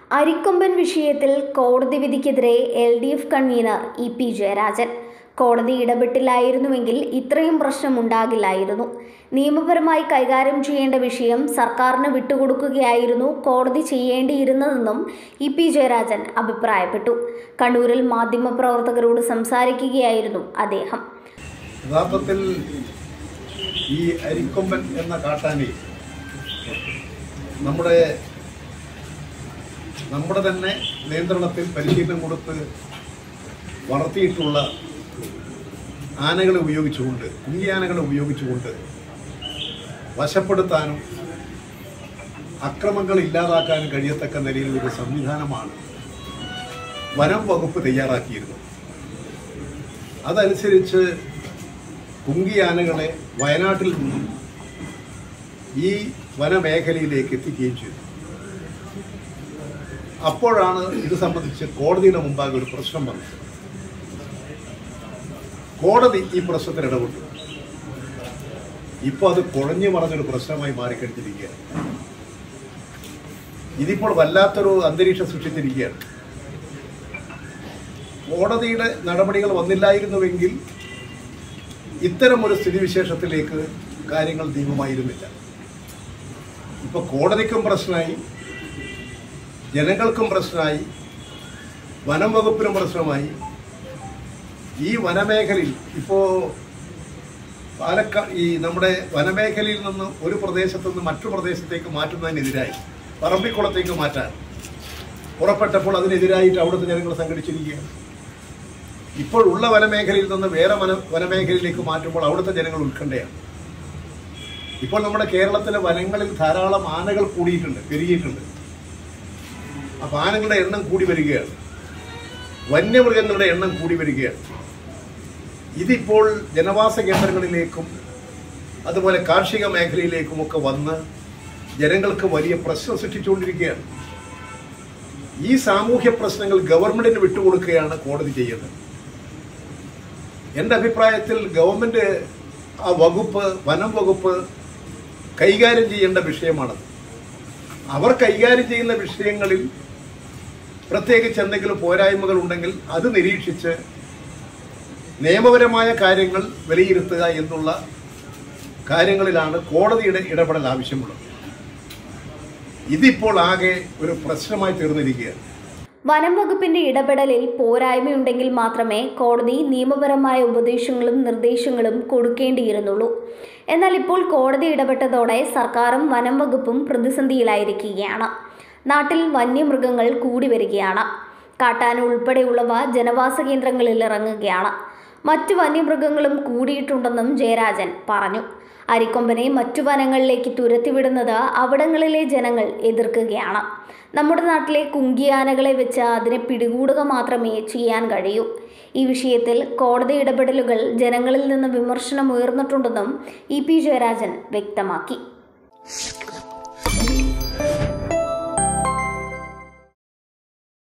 അരിക്കൊമ്പൻ വിഷയത്തിൽ കോടതി വിധിക്കെതിരെ LDF കൺവീനർ EP ജയരാജൻ. കോടതി ഇടപെട്ടില്ലായിരുന്നുവെങ്കിൽ ഇത്രയും പ്രശ്നമുണ്ടാകില്ലായിരുന്നു. നിയമപരമായി കൈകാര്യം ചെയ്യേണ്ട വിഷയം സർക്കാരിന് വിട്ടുകൊടുക്കുകയായിരുന്നു കോടതി ചെയ്യേണ്ടിയിരുന്നതെന്നും EP ജയരാജൻ അഭിപ്രായപ്പെട്ടു. കണ്ണൂരിൽ മാധ്യമപ്രവർത്തകരോട് സംസാരിക്കുകയായിരുന്നു അദ്ദേഹം. യഥാർത്ഥത്തിൽ ഈ അരിക്കൊമ്പൻ എന്ന കാട്ടാനെ നമ്മുടെ തന്നെ നിയന്ത്രണത്തിൽ പരിശീലനം കൊടുത്ത് വളർത്തിയിട്ടുള്ള ആനകളെ ഉപയോഗിച്ചുകൊണ്ട്, കുങ്കിയാനകളെ ഉപയോഗിച്ചുകൊണ്ട് വശപ്പെടുത്താനും അക്രമങ്ങൾ ഇല്ലാതാക്കാനും കഴിയത്തക്ക നിലയിൽ ഒരു സംവിധാനമാണ് വനം വകുപ്പ് തയ്യാറാക്കിയിരുന്നത്. അതനുസരിച്ച് കുങ്കിയാനകളെ വയനാട്ടിൽ നിന്നും ഈ വനമേഖലയിലേക്ക് എത്തിക്കുകയും ചെയ്തു. അപ്പോഴാണ് ഇത് സംബന്ധിച്ച് കോടതിയുടെ മുമ്പാകെ ഒരു പ്രശ്നം വന്നത്. കോടതി ഈ പ്രശ്നത്തിൽ ഇടപെട്ടു. ഇപ്പോൾ അത് കുഴഞ്ഞു മറഞ്ഞൊരു പ്രശ്നമായി മാറിക്കഴിഞ്ഞിരിക്കുകയാണ്. ഇതിപ്പോൾ വല്ലാത്തൊരു അന്തരീക്ഷം സൃഷ്ടിച്ചിരിക്കുകയാണ്. കോടതിയുടെ നടപടികൾ വന്നില്ലായിരുന്നുവെങ്കിൽ ഇത്തരമൊരു സ്ഥിതിവിശേഷത്തിലേക്ക് കാര്യങ്ങൾ നീങ്ങുമായിരുന്നില്ല. ഇപ്പോൾ കോടതിക്കും പ്രശ്നമായി, ജനങ്ങൾക്കും പ്രശ്നമായി, വനം വകുപ്പിനും പ്രശ്നമായി. ഈ വനമേഖലയിൽ ഇപ്പോൾ ഈ നമ്മുടെ വനമേഖലയിൽ നിന്ന് ഒരു പ്രദേശത്ത് നിന്ന് മറ്റു പ്രദേശത്തേക്ക് മാറ്റുന്നതിനെതിരായി, പറമ്പിക്കുളത്തേക്ക് മാറ്റാൻ പുറപ്പെട്ടപ്പോൾ അതിനെതിരായിട്ട് അവിടുത്തെ ജനങ്ങൾ സംഘടിച്ചിരിക്കുകയാണ്. ഇപ്പോഴുള്ള വനമേഖലയിൽ നിന്ന് വേറെ വനമേഖലയിലേക്ക് മാറ്റുമ്പോൾ അവിടുത്തെ ജനങ്ങൾ ഉത്കണ്ഠയാണ്. ഇപ്പോൾ നമ്മുടെ കേരളത്തിലെ വനങ്ങളിൽ ധാരാളം ആനകൾ കൂടിയിട്ടുണ്ട്, പെരുകിയിട്ടുണ്ട്. അപ്പോൾ ആനകളുടെ എണ്ണം കൂടി വരികയാണ്, വന്യമൃഗങ്ങളുടെ എണ്ണം കൂടി വരികയാണ്. ഇതിപ്പോൾ ജനവാസ കേന്ദ്രങ്ങളിലേക്കും അതുപോലെ കാർഷിക മേഖലയിലേക്കുമൊക്കെ വന്ന് ജനങ്ങൾക്ക് വലിയ പ്രശ്നം സൃഷ്ടിച്ചുകൊണ്ടിരിക്കുകയാണ്. ഈ സാമൂഹ്യ പ്രശ്നങ്ങൾ ഗവൺമെന്റിന് വിട്ടുകൊടുക്കുകയാണ് കോടതി ചെയ്യുന്നത്. എൻ്റെ അഭിപ്രായത്തിൽ ഗവൺമെന്റ് ആ വകുപ്പ്, വനം വകുപ്പ് കൈകാര്യം ചെയ്യേണ്ട വിഷയമാണത്. അവർ കൈകാര്യം ചെയ്യുന്ന വിഷയങ്ങളിൽ പ്രത്യേകിച്ച് എന്തെങ്കിലും പോരായ്മകൾ ഉണ്ടെങ്കിൽ അത് നിരീക്ഷിച്ച് നിയമപരമായ കാര്യങ്ങൾ വിലയിരുത്തുക എന്നുള്ള കാര്യങ്ങളിലാണ് കോടതിയുടെ ഇടപെടൽ ആവശ്യമുള്ളത്. ഇതിപ്പോൾ ആകെ ഒരു പ്രശ്നമായി തീർന്നിരിക്കുകയാണ്. വനം വകുപ്പിന്റെ ഇടപെടലിൽ പോരായ്മയുണ്ടെങ്കിൽ മാത്രമേ കോടതി നിയമപരമായ ഉപദേശങ്ങളും നിർദ്ദേശങ്ങളും കൊടുക്കേണ്ടിയിരുന്നുള്ളൂ. എന്നാൽ ഇപ്പോൾ കോടതി ഇടപെട്ടതോടെ സർക്കാരും വനം വകുപ്പും പ്രതിസന്ധിയിലായിരിക്കുകയാണ്. നാട്ടിൽ വന്യമൃഗങ്ങൾ കൂടി വരികയാണ്. കാട്ടാന ഉൾപ്പെടെയുള്ളവ ജനവാസ കേന്ദ്രങ്ങളിൽ ഇറങ്ങുകയാണ്. മറ്റു വന്യമൃഗങ്ങളും കൂടിയിട്ടുണ്ടെന്നും ജയരാജൻ പറഞ്ഞു. അരിക്കൊമ്പനെ മറ്റു വനങ്ങളിലേക്ക് തുരത്തിവിടുന്നത് അവിടങ്ങളിലെ ജനങ്ങൾ എതിർക്കുകയാണ്. നമ്മുടെ നാട്ടിലെ കുങ്കിയാനകളെ വെച്ച് അതിനെ പിടികൂടുക മാത്രമേ ചെയ്യാൻ കഴിയൂ. ഈ വിഷയത്തിൽ കോടതി ഇടപെടലുകൾ ജനങ്ങളിൽ നിന്ന് വിമർശനം ഉയർന്നിട്ടുണ്ടെന്നും EP ജയരാജൻ വ്യക്തമാക്കി.